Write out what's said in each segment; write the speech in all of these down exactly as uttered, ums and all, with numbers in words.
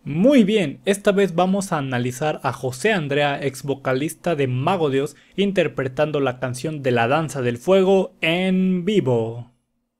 Muy bien, esta vez vamos a analizar a José Andrea, ex vocalista de Mago Dios, interpretando la canción de la Danza del Fuego en vivo.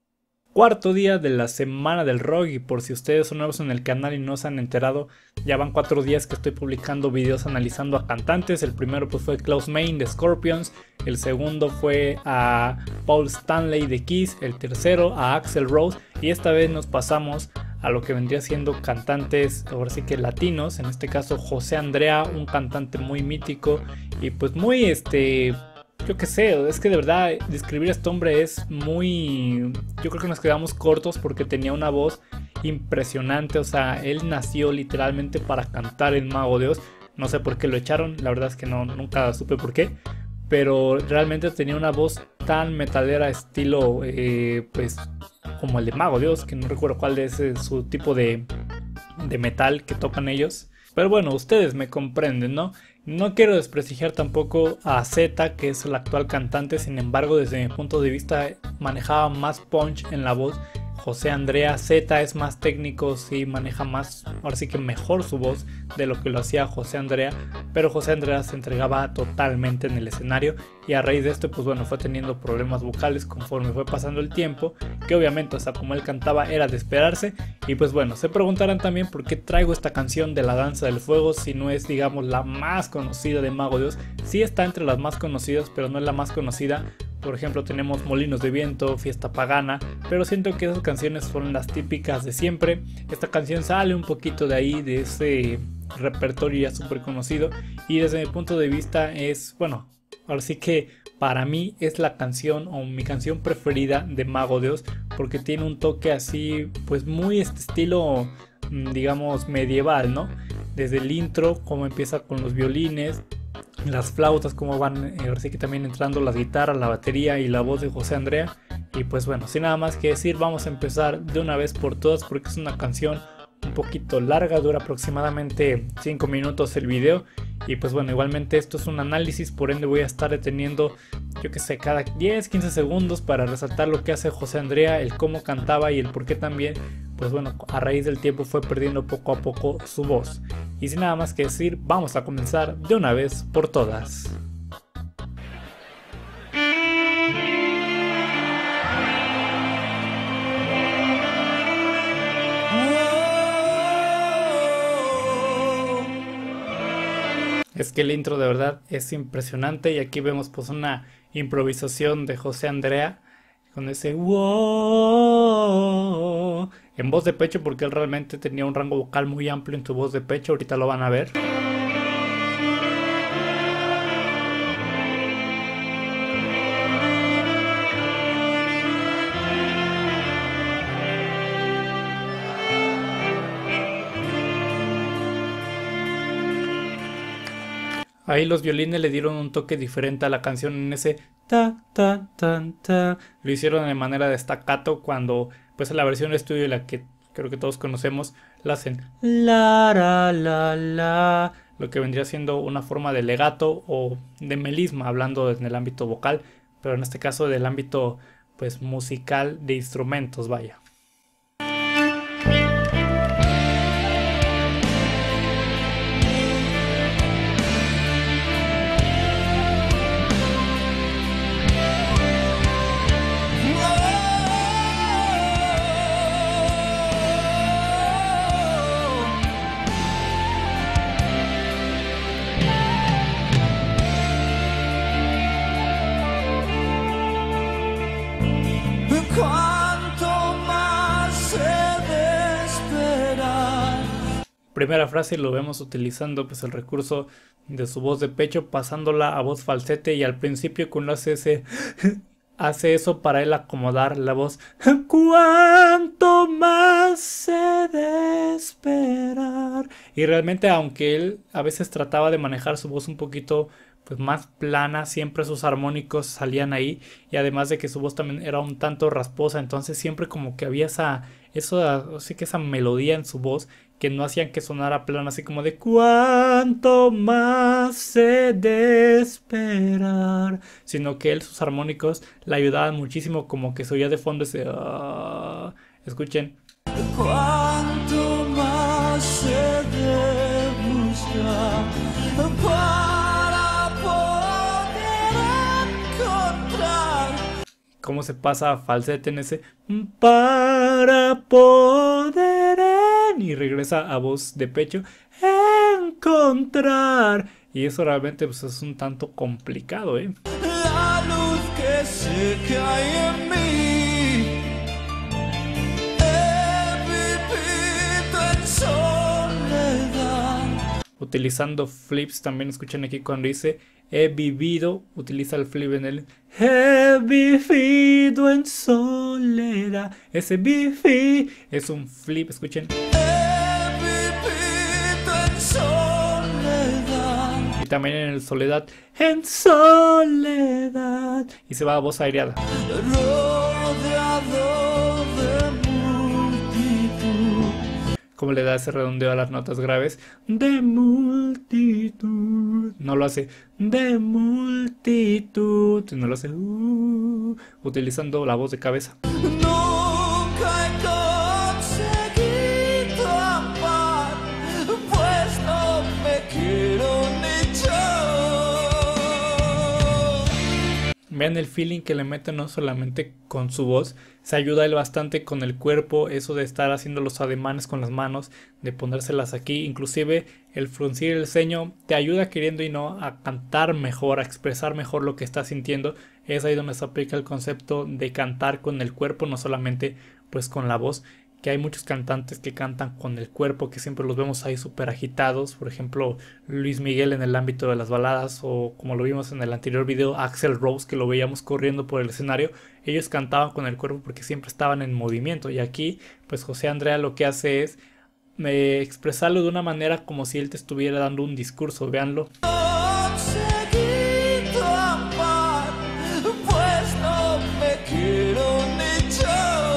Cuarto día de la semana del rock, y por si ustedes son nuevos en el canal y no se han enterado, ya van cuatro días que estoy publicando videos analizando a cantantes. El primero pues fue Klaus Meine de Scorpions, el segundo fue a Paul Stanley de Kiss, el tercero a Axl Rose, y esta vez nos pasamos a lo que vendría siendo cantantes, ahora sí que latinos, en este caso José Andrea, un cantante muy mítico y pues muy este... Yo qué sé, es que de verdad describir a este hombre es muy... Yo creo que nos quedamos cortos porque tenía una voz impresionante. O sea, él nació literalmente para cantar en Mago Dios. No sé por qué lo echaron, la verdad es que no, nunca supe por qué. Pero realmente tenía una voz tan metalera, estilo eh, pues como el de Mago Dios, que no recuerdo cuál es su tipo de, de metal que tocan ellos. Pero bueno, ustedes me comprenden, ¿no? No quiero desprestigiar tampoco a Z, que es el actual cantante, sin embargo, desde mi punto de vista manejaba más punch en la voz. José Andrea, Z es más técnico, sí maneja más, ahora sí que mejor su voz de lo que lo hacía José Andrea, pero José Andrea se entregaba totalmente en el escenario y a raíz de esto pues bueno, fue teniendo problemas vocales conforme fue pasando el tiempo, que obviamente, o sea, como él cantaba era de esperarse. Y pues bueno, se preguntarán también por qué traigo esta canción de la Danza del Fuego si no es, digamos, la más conocida de Mago Dios. Sí está entre las más conocidas, pero no es la más conocida. Por ejemplo, tenemos Molinos de Viento, Fiesta Pagana, pero siento que esas canciones son las típicas de siempre. Esta canción sale un poquito de ahí, de ese repertorio ya súper conocido, y desde mi punto de vista es, bueno, ahora sí que para mí es la canción o mi canción preferida de Mago Dios, porque tiene un toque así, pues muy este estilo, digamos, medieval, ¿no? Desde el intro, como empieza con los violines, las flautas, como van, ahora sí que también entrando las guitarras, la batería y la voz de José Andrea. Y pues bueno, sin nada más que decir, vamos a empezar de una vez por todas porque es una canción un poquito larga, dura aproximadamente cinco minutos el video. Y pues bueno, igualmente esto es un análisis, por ende voy a estar deteniendo, yo que sé, cada diez quince segundos para resaltar lo que hace José Andrea, el cómo cantaba y el por qué también, pues bueno, a raíz del tiempo fue perdiendo poco a poco su voz. Y sin nada más que decir, vamos a comenzar de una vez por todas. Es que el intro de verdad es impresionante y aquí vemos pues una improvisación de José Andrea con ese wow en voz de pecho, porque él realmente tenía un rango vocal muy amplio en su voz de pecho, ahorita lo van a ver. Ahí los violines le dieron un toque diferente a la canción en ese ta ta tan ta. Lo hicieron de manera de staccato cuando pues en la versión de estudio, la que creo que todos conocemos, la hacen la la la la, lo que vendría siendo una forma de legato o de melisma hablando en el ámbito vocal, pero en este caso del ámbito pues musical de instrumentos, vaya. Primera frase lo vemos utilizando pues el recurso de su voz de pecho, pasándola a voz falsete, y al principio cuando hace ese hace eso para él acomodar la voz. Cuánto más se de esperar. Y realmente, aunque él a veces trataba de manejar su voz un poquito pues más plana, siempre sus armónicos salían ahí, y además de que su voz también era un tanto rasposa, entonces siempre como que había esa eso, así que esa melodía en su voz que no hacían que sonara plano, así como de cuánto más se de esperar, sino que él, sus armónicos le ayudaban muchísimo, como que se oía de fondo ese uh, escuchen. Cuánto más se de para poder encontrar. ¿Cómo se pasa a falsete en ese para poder en... y regresa a voz de pecho encontrar? Y eso realmente pues, es un tanto complicado, ¿eh? La luz que sé que hay en mí, he vivido en soledad. Utilizando flips también escuchan aquí cuando dice he vivido, utiliza el flip en el he vivido en soledad. Ese bifi es un flip, escuchen. He vivido en soledad. Y también en el soledad, en soledad. Y se va a voz aireada. Rodeado de multitud. Como le da ese redondeo a las notas graves. De multitud. No lo hace de multitud. No lo hace uh, utilizando la voz de cabeza. Nunca he conseguido amar, pues no me quiero ni yo. Vean el feeling que le mete no solamente con su voz, se ayuda él bastante con el cuerpo, eso de estar haciendo los ademanes con las manos, de ponérselas aquí, inclusive el fruncir el ceño te ayuda queriendo y no a cantar mejor, a expresar mejor lo que estás sintiendo. Es ahí donde se aplica el concepto de cantar con el cuerpo, no solamente pues con la voz, que hay muchos cantantes que cantan con el cuerpo, que siempre los vemos ahí súper agitados, por ejemplo Luis Miguel en el ámbito de las baladas, o como lo vimos en el anterior video, Axl Rose, que lo veíamos corriendo por el escenario. Ellos cantaban con el cuerpo porque siempre estaban en movimiento, y aquí pues José Andrea lo que hace es eh, expresarlo de una manera como si él te estuviera dando un discurso, véanlo. Conseguido amar, pues no me quiero ni yo.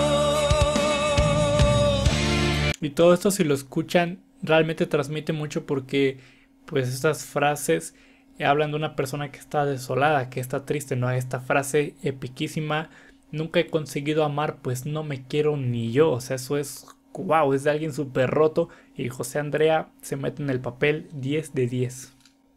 Y todo esto, si lo escuchan, realmente transmite mucho, porque pues estas frases hablan de una persona que está desolada, que está triste, ¿no? Esta frase epiquísima, nunca he conseguido amar, pues no me quiero ni yo. O sea, eso es, wow, es de alguien súper roto, y José Andrea se mete en el papel diez de diez.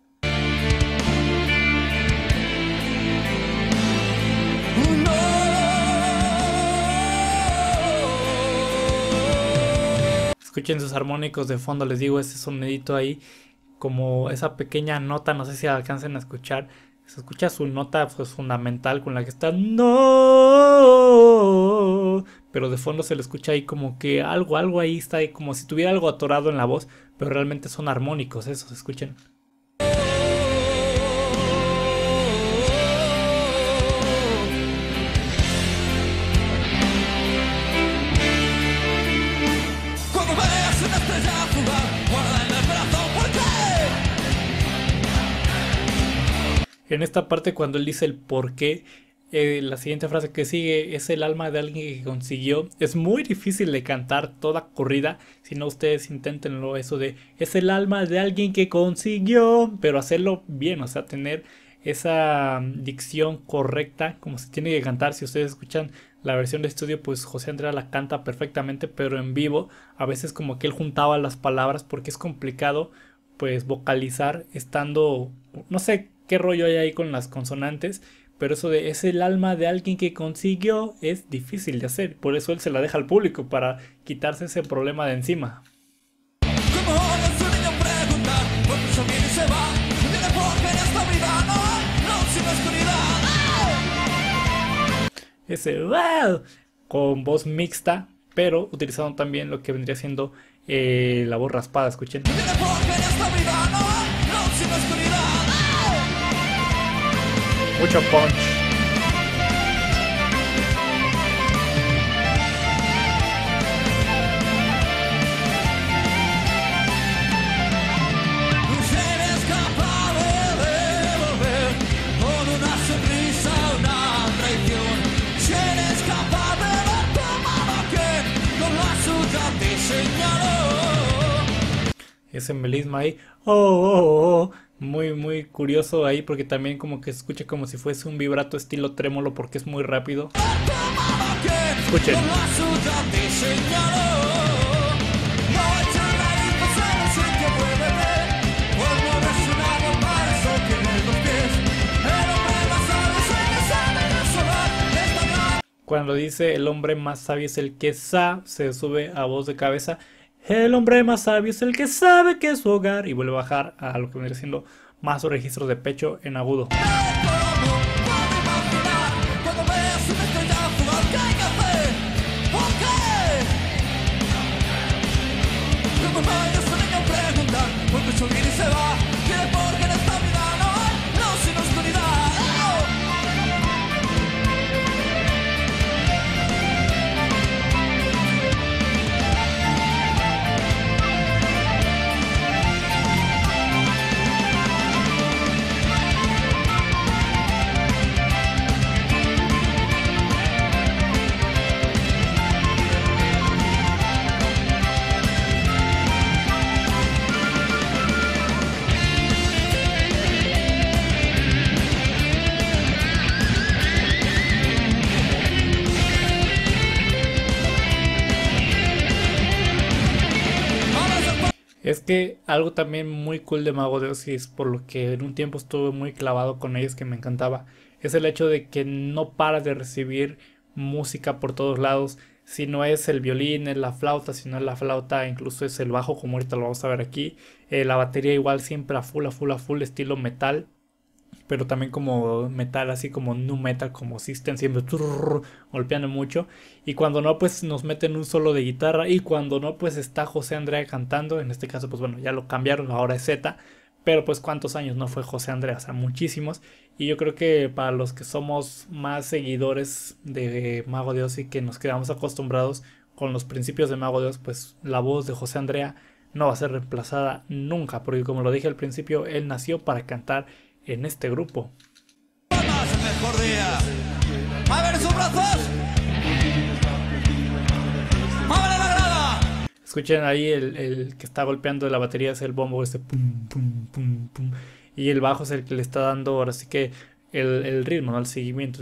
Escuchen sus armónicos de fondo, les digo, ese sonidito ahí, como esa pequeña nota, no sé si alcancen a escuchar, se escucha su nota pues, fundamental con la que está no, pero de fondo se le escucha ahí como que algo, algo ahí está ahí, como si tuviera algo atorado en la voz, pero realmente son armónicos esos, escuchen. En esta parte, cuando él dice el por qué, eh, la siguiente frase que sigue es el alma de alguien que consiguió. Es muy difícil de cantar toda corrida, si no ustedes inténtenlo, eso de es el alma de alguien que consiguió, pero hacerlo bien, o sea, tener esa dicción correcta como se tiene que cantar. Si ustedes escuchan la versión de estudio, pues José Andrea la canta perfectamente, pero en vivo a veces como que él juntaba las palabras, porque es complicado pues vocalizar estando, no sé qué rollo hay ahí con las consonantes, pero eso de es el alma de alguien que consiguió es difícil de hacer, por eso él se la deja al público, para quitarse ese problema de encima. Ese wow, con voz mixta, pero utilizando también lo que vendría siendo eh, la voz raspada, escuchen. Mucho punch. Ese melisma ahí, oh, oh, oh, muy muy curioso ahí, porque también como que se escucha como si fuese un vibrato estilo trémolo, porque es muy rápido. Escuchen. Cuando dice el hombre más sabio es el que sa, se sube a voz de cabeza. El hombre más sabio es el que sabe que es su hogar. Y vuelve a bajar a lo que viene siendo más su registro de pecho en agudo. Es que algo también muy cool de Mago de Oz, y es por lo que en un tiempo estuve muy clavado con ellos, que me encantaba, es el hecho de que no paras de recibir música por todos lados. Si no es el violín, es la flauta, si no es la flauta, incluso es el bajo, como ahorita lo vamos a ver aquí. Eh, la batería igual siempre a full, a full, a full, estilo metal. Pero también como metal, así como nu metal, como System, siempre trrr, golpeando mucho. Y cuando no, pues nos meten un solo de guitarra. Y cuando no, pues está José Andrea cantando. En este caso, pues bueno, ya lo cambiaron, ahora es Z. Pero pues cuántos años no fue José Andrea, o sea, muchísimos. Y yo creo que para los que somos más seguidores de Mago de Oz y que nos quedamos acostumbrados con los principios de Mago de Oz, pues la voz de José Andrea no va a ser reemplazada nunca. Porque como lo dije al principio, él nació para cantar en este grupo. Palmas, el mejor día. A ver sus brazos. ¡Abre la grada! Escuchen ahí el, el que está golpeando la batería, es el bombo, este pum, pum, pum, pum. Y el bajo es el que le está dando ahora sí que el, el ritmo, ¿no? El seguimiento.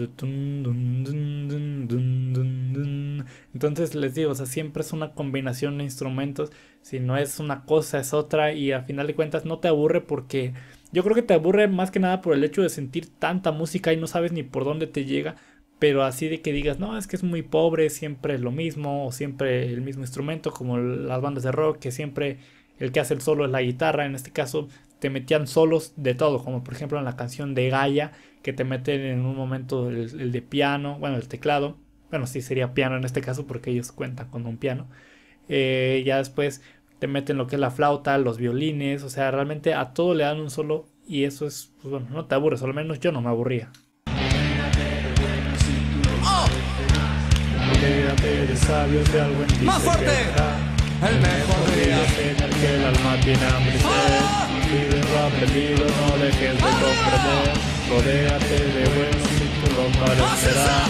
Entonces les digo, o sea, siempre es una combinación de instrumentos. Si no es una cosa, es otra. Y al final de cuentas no te aburre, porque yo creo que te aburre más que nada por el hecho de sentir tanta música y no sabes ni por dónde te llega. Pero así de que digas, no, es que es muy pobre, siempre es lo mismo, o siempre el mismo instrumento, como las bandas de rock, que siempre el que hace el solo es la guitarra. En este caso te metían solos de todo, como por ejemplo en la canción de Gaia, que te meten en un momento el, el de piano, bueno, el teclado. Bueno, sí sería piano en este caso, porque ellos cuentan con un piano. Eh, ya después te meten lo que es la flauta, los violines, o sea, realmente a todo le dan un solo, y eso es, pues bueno, no te aburres, o al menos yo no me aburría. De sabios de algo en ti ¡Más se fuerte! quedará. El mejor día. En el que el alma tiene hambre y sed. Vive lo aprendido, no dejes de comprender. Rodéate de buenos y tú lo parecerás.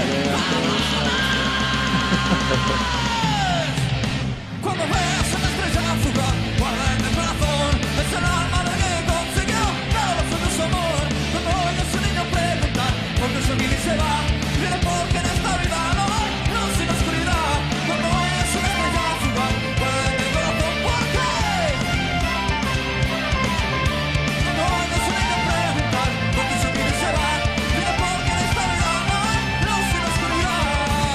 Cuando veas una estrella fugaz, guarda en el corazón. Es el alma la que consiguió todo lo suyo su amor. Cuando oyes a un niño preguntar por qué se vive y se va, viene porque en esta vida no hay luz sin oscuridad. Cuando oyes una estrella fugaz, guarda en el corazón. ¿Por qué? Cuando oyes a un niño preguntar por qué se vive y se va, viene porque en esta vida no hay luz sin oscuridad.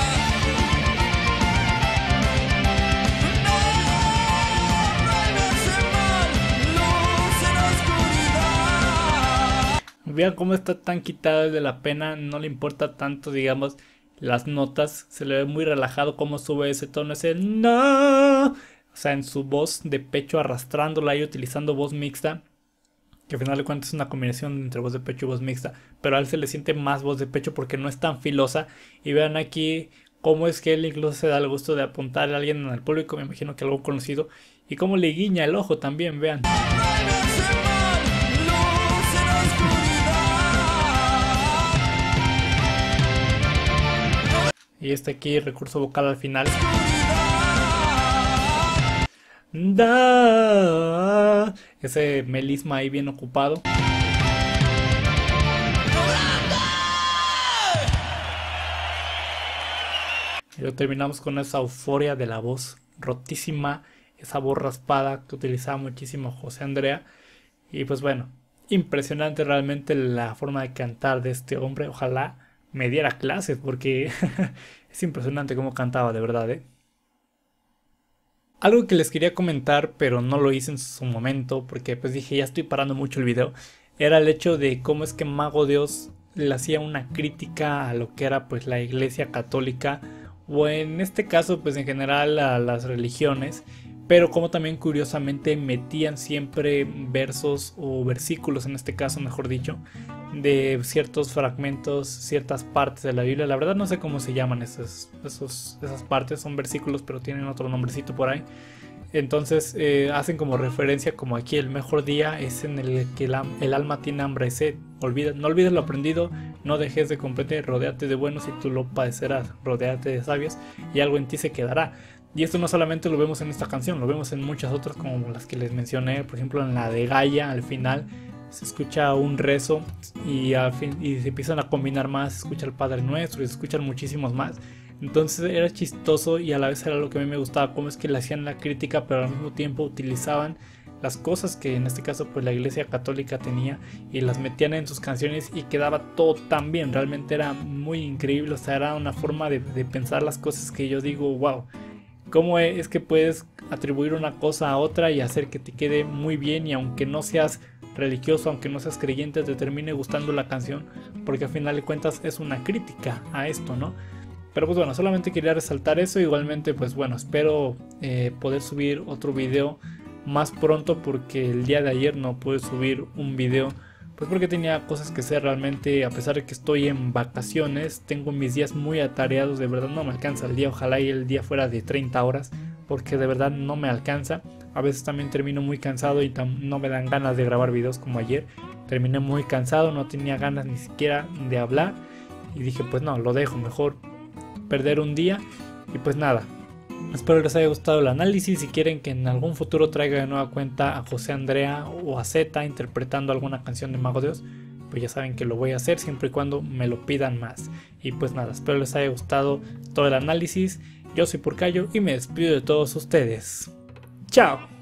Vean cómo está tan quitado de la pena, no le importa tanto, digamos, las notas. Se le ve muy relajado cómo sube ese tono, ese no. O sea, en su voz de pecho, arrastrándola y utilizando voz mixta, que al final de cuentas es una combinación entre voz de pecho y voz mixta, pero a él se le siente más voz de pecho porque no es tan filosa. Y vean aquí cómo es que él incluso se da el gusto de apuntar a alguien en el público, me imagino que algo conocido, y cómo le guiña el ojo también, vean. Y este aquí, recurso vocal al final. Da, ese melisma ahí bien ocupado. Y lo terminamos con esa euforia de la voz rotísima, esa voz raspada que utilizaba muchísimo José Andrea. Y pues bueno, impresionante realmente la forma de cantar de este hombre. Ojalá me diera clases, porque es impresionante cómo cantaba, de verdad, ¿eh? Algo que les quería comentar, pero no lo hice en su momento, porque pues dije, ya estoy parando mucho el video, era el hecho de cómo es que Mago Dios le hacía una crítica a lo que era pues la Iglesia Católica, o en este caso pues en general a las religiones, pero como también curiosamente metían siempre versos o versículos, en este caso mejor dicho, de ciertos fragmentos, ciertas partes de la Biblia. La verdad no sé cómo se llaman esos, esos, esas partes, son versículos pero tienen otro nombrecito por ahí. Entonces eh, hacen como referencia, como aquí el mejor día es en el que el, el alma tiene hambre y sed. Olvida, no olvides lo aprendido, no dejes de comprender, rodéate de buenos y tú lo padecerás, rodéate de sabios y algo en ti se quedará. Y esto no solamente lo vemos en esta canción, lo vemos en muchas otras como las que les mencioné, por ejemplo en la de Gaia, al final se escucha un rezo y, al fin, y se empiezan a combinar más, se escucha el Padre Nuestro y se escuchan muchísimos más. Entonces era chistoso y a la vez era lo que a mí me gustaba, cómo es que le hacían la crítica pero al mismo tiempo utilizaban las cosas que en este caso pues la Iglesia Católica tenía y las metían en sus canciones y quedaba todo tan bien. Realmente era muy increíble, o sea, era una forma de, de pensar las cosas que yo digo, wow, cómo es que puedes atribuir una cosa a otra y hacer que te quede muy bien, y aunque no seas religioso, aunque no seas creyente, te termine gustando la canción, porque al final de cuentas es una crítica a esto, ¿no? Pero pues bueno, solamente quería resaltar eso. Igualmente pues bueno, espero eh, poder subir otro video más pronto, porque el día de ayer no pude subir un video, pues porque tenía cosas que hacer realmente. A pesar de que estoy en vacaciones, tengo mis días muy atareados, de verdad no me alcanza el día. Ojalá y el día fuera de treinta horas, porque de verdad no me alcanza. A veces también termino muy cansado y no me dan ganas de grabar videos como ayer. Terminé muy cansado, no tenía ganas ni siquiera de hablar y dije pues no, lo dejo, mejor perder un día. Y pues nada, espero les haya gustado el análisis. Si quieren que en algún futuro traiga de nueva cuenta a José Andrea o a Zeta interpretando alguna canción de Mago Dios, pues ya saben que lo voy a hacer siempre y cuando me lo pidan más. Y pues nada, espero les haya gustado todo el análisis. Yo soy Porcayo y me despido de todos ustedes. ¡Chao!